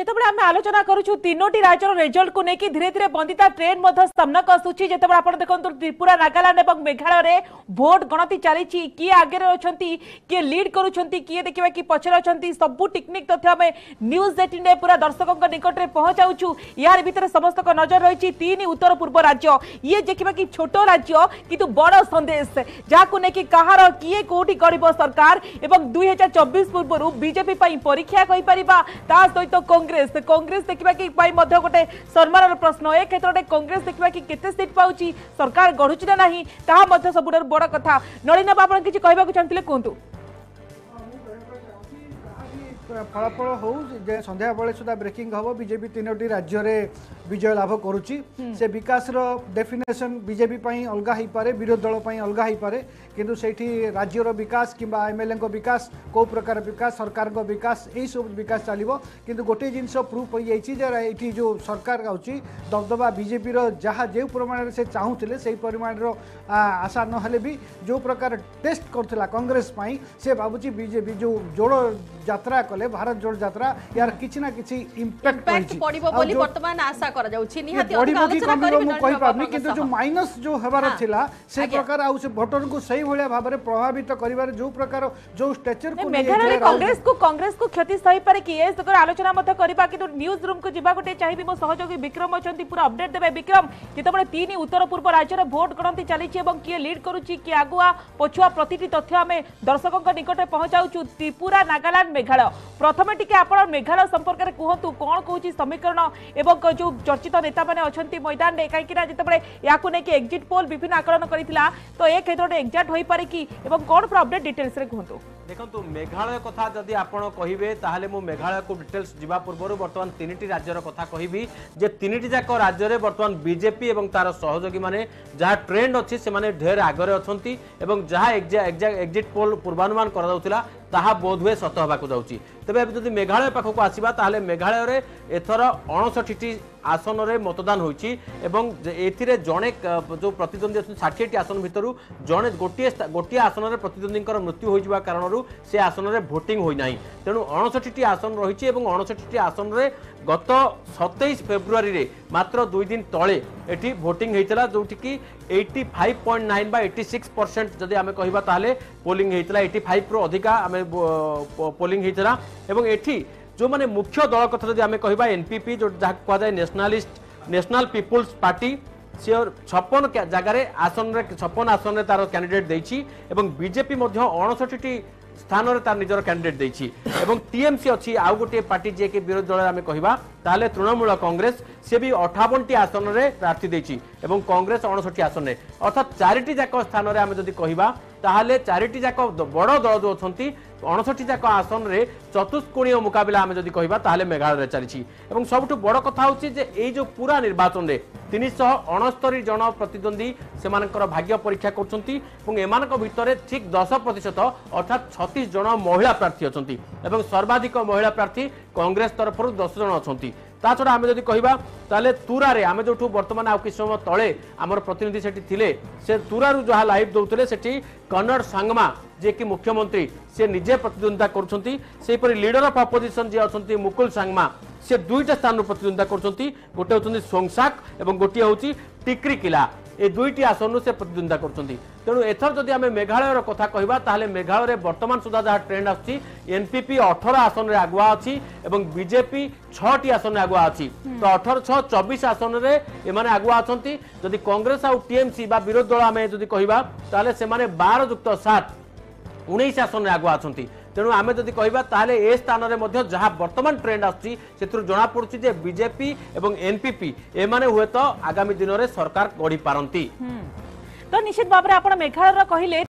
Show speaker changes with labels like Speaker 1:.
Speaker 1: जितेबाला आम आलोचना करूँ तीनोटी राज्यर रिजल्ट को लेकिन धीरे धीरे बंदिता ट्रेंड सामनाक आसूची जितेबाला आप देखो त्रिपुरा नागालैंड और मेघालय भोट गणति चली किए आगे अच्छा किए लीड करुँच किए देखा कि पचर अच्छा सबू टेक्निक तथ्य आम न्यूज 18 पूरा दर्शकों निकट में पहुंचाऊ यार भीतर समस्त नजर रही तीन उत्तर पूर्व राज्य ये देखा कि छोट राज्य किंतु बड़ संदेश जहाँ लेकिन कहार किए कौटी गढ़ सरकार एवं 2024 पूर्व बीजेपी परीक्षा सहित कांग्रेस देखा कि गोटे सम्मान प्रश्न ए क्षेत्र में कांग्रेस देखा कि केते सीट पाउची सरकार गढ़ुची ना नहीं ताहा सबुठ बड़ कथा नलिन बाबू किसी कहना चाहते कहतु
Speaker 2: फलाफल हो संध्या बेले सुधा ब्रेकिंग हम बीजेपी तीनोटी राज्य में विजय लाभ करुच्ची से विकास डेफिनेशन बीजेपी अलग हो पारे विरोधी दल अलग हो पारे किंतु सेठी राज्यर विकास किंबा एमएलए विकास कौ प्रकार विकास सरकार विकास यही सब विकास चलो किंतु गोटे जिनस प्रूफ हो जाए जो सरकार आउची दबदबा बीजेपी जहाँ जो परिमाण से चाहूले से परिमाण आशा ना भी जो प्रकार टेस्ट करथिला कांग्रेस से भावुची बीजेपी जो जोड़ यात्रा कले भारत जोड़ यात्रा यार किछि ना किछि इम्पैक्ट
Speaker 3: पड़िबो बोली वर्तमान आशा करा जाउछि निहाती
Speaker 2: अधिक आलोचना करिबो मु कहि पाबनी किंतु जो माइनस जो हेबार थिला से प्रकार आ से वोटर को सही भलिया भाव में प्रभावित करिवार जो प्रकार जो स्ट्रेचर को
Speaker 1: मेघालय कांग्रेस को क्षति सही पारे कि ए सकर आलोचना मत करिबा किंतु न्यूज रूम को जिबा गोटे चाहिबी मो सहयोगी विक्रम अछंती पूरा अपडेट देबे विक्रम जेतबे तीन उत्तर पूर्व राज्य रे वोट गणति चली छि एवं किए लीड करूछि कि आगुआ पछुआ प्रतिटी तथ्य हमें दर्शकों निकट में पहुंचाउछु त्रिपुरा नागालैंड मेघालय प्रथमे टिके आपण मेघालय संपर्क में कहतु कौन कहूँ समीकरण एवं जो चर्चित नेता मैंने अच्छा मैदान में कहीं जितेबाला या एक्जिट पोल विभिन्न आकलन करता तो ए क्षेत्र में एक्जाक्ट हो पारे कि कौन पूरा अपडेट डिटेल्स रे कहतु
Speaker 4: देखो मेघालय कथा जदि आपण कहिबे ताहले मु मेघालय को डिटेल्स जिबा पूर्व बर्तमान तीनटी राज्यर कथा कहिबी जे तीनटी जाक राज्य रे बर्तमान बीजेपी एवं तार सहयोगी माने जहाँ ट्रेंड अच्छी से माने ढेर आगरे अछंती एवं जहाँ एक्जिट पोल पूर्वानुमान करा जाउतिला ताहा बोधवे सत होबाकू जाउची तबे जदि मेघालय पाखक आसीबा ताहले मेघालय रे एथर 59 आसन रे मतदान होईची एवं एथिरे जणे जो प्रतिद्वंदी अछन 60 आसन भितरु जणे गोटिए आसन रे प्रतिद्वंदीकर मृत्यु होई जिबा कारणरु से आसन रे भोटिंग होई नाही तेनु 59 आसन रहिची एवं 59 आसन रे गत 27 फेब्रुआरी रे मात्र 2 दिन तळे एठी भोटिंग हेतला जोठी की 85.9 बा 86% जदि आमे कहिबा ताहले पोलिंग हेतला 85 रो अधिका आमे पोलिंग हेतला एवं एठी जो माने मुख्य दल कथा जदि आमे कहिबा एनपीपी जो कहा जाए नेशनल पीपुल्स पार्टी से 56 जगार आसन रे 56 आसन रे तार कैंडिडेट देछि एवं बीजेपी मध्य 59 स्थान रे तार निजर कैंडिडेट देछि एवं टीएमसी अछि आउ गोटे पार्टी जे के विरोधी दल आमे कहिबा ताले तृणमूल कांग्रेस से भी 58 आसन रे प्रार्थी देछि एवं कांग्रेस 59 आसन रे अर्थात चारिटी जाक स्थान रे आमे जदि कहिबा ताहले चारिटी जाक बड़ दल जो अछंती 59 जाक आसन रे चतुष्कोणीय मुकाबला आमे जदि कहिबा ताहले मेघालय रे चलिछि एवं सबठु बड़ कथा होछि जे एई जो पूरा निर्वाचन रे 369 जन प्रतिद्वंदी सेमानकर भाग्य परीक्षा करछंती एवं एमानक भितरे ठीक 10% अर्थात 36 जन महिला प्रार्थी अछंती एवं सर्वाधिक महिला प्रार्थी कांग्रेस तरफ 10 जन अछंती ता छड़ा आमे जदि कहिबा ताले तुरा रे आमे जोठु वर्तमान आ किछ समय तळे हमर प्रतिनिधि सेठी थिले से तुरारु जहा लाइव दउतले सेठी कन्नड़ सांगमा जे कि मुख्यमंत्री से निजे प्रतिद्वंदिता करछंती सेहि परि लीडर ऑफ अपोजिशन जे अछंती मुकुल सांगमा से दुईटा स्थान प्रतिद्वंदिता करछंती गोटे होछंती सोंगसाक एवं गोटे होछि टिक्री किला ए दुईटी आसन से प्रतिद्वंदिता करछंती तेणु एथर जदि आमे मेघालय कथा कहिबा ताहले मेघालय रे वर्तमान सुधा जहा ट्रेंड आछि एनपीपी 18 आसन रे आगुआ अछि एवं बीजेपी 6टी आसन रे आगुआ अछि तो 18 6 24 आसन रे एमाने आगुआ अछंती जदि कांग्रेस आ टीएमसी बा विरोधी दल आमे जदि कहिबा ताहले से माने 12 युक्त 7 19 आसन रे आगुआ अछंती तेणु आमे जदि कहिबा ताहले ए स्थान रे मध्य जहा वर्तमान ट्रेंड आछि सेतुर जणा पडुछि जे बीजेपी एवं एनपीपी एमाने हुए तो आगामी दिन रे सरकार गढी पारंती
Speaker 1: तो निश्चित भाव में आप मेघालय कहले